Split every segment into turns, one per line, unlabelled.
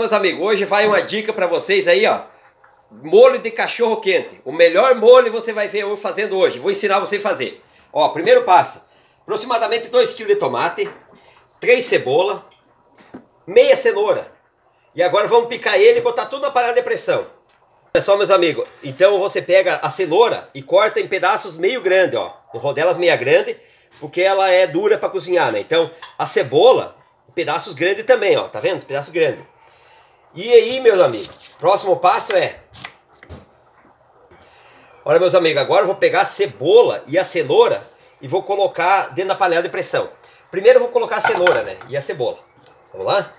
Meus amigos, hoje vai uma dica para vocês aí, ó. Molho de cachorro quente. O melhor molho você vai ver eu fazendo hoje. Vou ensinar você a fazer. Ó, primeiro passo. Aproximadamente 2 kg de tomate, 3 cebola, meia cenoura. E agora vamos picar ele e botar tudo na panela de pressão. Olha só, meus amigos. Então você pega a cenoura e corta em pedaços meio grande, ó. Em rodelas meia grande, porque ela é dura para cozinhar, né? Então a cebola, pedaços grandes também, ó. Tá vendo? Pedaços grandes. E aí, meus amigos, próximo passo é... Olha, meus amigos, agora eu vou pegar a cebola e a cenoura e vou colocar dentro da panela de pressão. Primeiro eu vou colocar a cenoura, né? E a cebola. Vamos lá?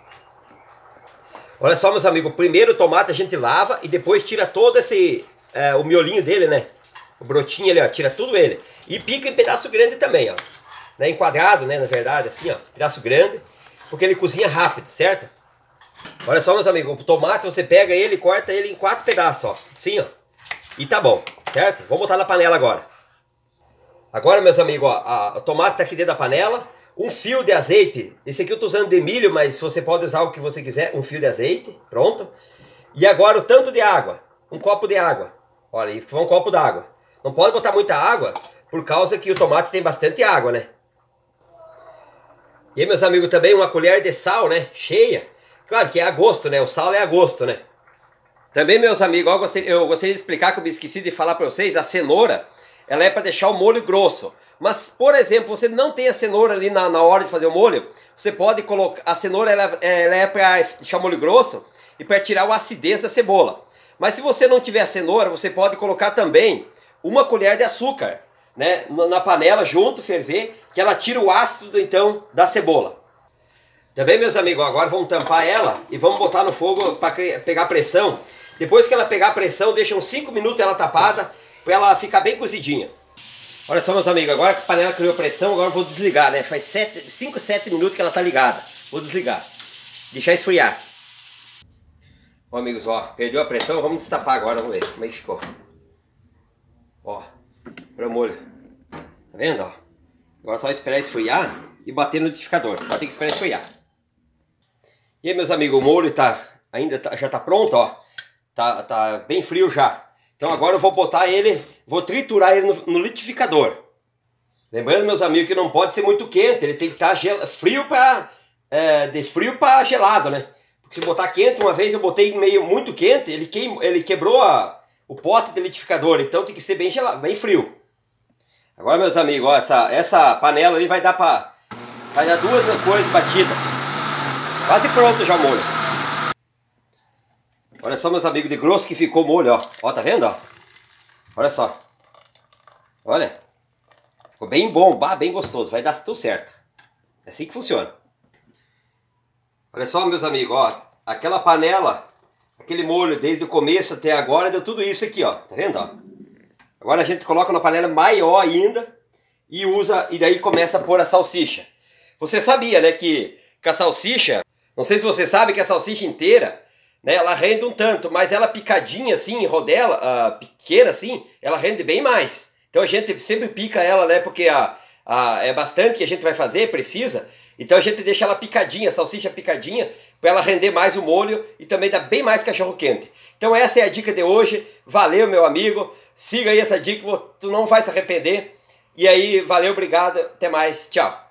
Olha só, meus amigos, primeiro o tomate a gente lava e depois tira todo esse... o miolinho dele, né? O brotinho ali, ó, tira tudo ele. E pica em pedaço grande também, ó. Né? Em quadrado, né? Na verdade, assim, ó. Pedaço grande, porque ele cozinha rápido, certo? Olha só, meus amigos, o tomate você pega ele e corta ele em 4 pedaços, ó. Assim, ó. E tá bom, certo? Vamos botar na panela agora. Agora, meus amigos, ó, o tomate tá aqui dentro da panela. Um fio de azeite. Esse aqui eu tô usando de milho, mas você pode usar o que você quiser. Um fio de azeite, pronto. E agora o tanto de água. Um copo de água. Olha, aí foi um copo d'água. Não pode botar muita água, por causa que o tomate tem bastante água, né? E aí, meus amigos, também uma colher de sal, né? Cheia. Claro que é a gosto, né? O sal é a gosto, né? Também, meus amigos, eu gostaria de explicar que eu me esqueci de falar para vocês, a cenoura, ela é para deixar o molho grosso. Mas, por exemplo, você não tem a cenoura ali na hora de fazer o molho, você pode colocar... A cenoura ela é para deixar o molho grosso e para tirar a acidez da cebola. Mas se você não tiver a cenoura, você pode colocar também uma colher de açúcar, né, na panela junto, ferver, que ela tira o ácido, então, da cebola. Também, meus amigos, agora vamos tampar ela e vamos botar no fogo para pegar pressão. Depois que ela pegar pressão, deixa uns 5 minutos ela tapada, para ela ficar bem cozidinha. Olha só, meus amigos, agora que a panela criou pressão, agora eu vou desligar, né? Faz 5, 7 minutos que ela tá ligada. Vou desligar. Deixar esfriar. Ó, amigos, ó, perdeu a pressão, vamos destapar agora, vamos ver como é que ficou. Ó, para o molho. Tá vendo, ó? Agora é só esperar esfriar e bater no liquidificador. Vai ter que esperar esfriar. E aí, meus amigos, o molho já tá pronto, ó. Tá bem frio já. Então agora eu vou botar ele, vou triturar ele no liquidificador. Lembrando, meus amigos, que não pode ser muito quente, ele tem que estar frio de frio para gelado, né? Porque se botar quente, uma vez eu botei meio muito quente, ele quebrou o pote do liquidificador, então tem que ser bem gelado, bem frio. Agora, meus amigos, ó, essa panela ali vai dar 2 coisas batidas. Quase pronto já o molho. Olha só, meus amigos, de grosso que ficou o molho, ó. Ó, tá vendo, ó? Olha só. Olha. Ficou bem bom, bem gostoso. Vai dar tudo certo. É assim que funciona. Olha só, meus amigos, ó. Aquela panela, aquele molho desde o começo até agora, deu tudo isso aqui, ó. Tá vendo, ó? Agora a gente coloca na panela maior ainda e daí começa a pôr a salsicha. Você sabia, né, que a salsicha, não sei se você sabe que a salsicha inteira, né, ela rende um tanto, mas ela picadinha assim, em rodela, pequena assim, ela rende bem mais. Então a gente sempre pica ela, né, porque é bastante que a gente vai fazer, precisa. Então a gente deixa ela picadinha, a salsicha picadinha, para ela render mais o molho e também dar bem mais cachorro quente. Então essa é a dica de hoje. Valeu, meu amigo. Siga aí essa dica, tu não vai se arrepender. E aí, valeu, obrigado, até mais, tchau.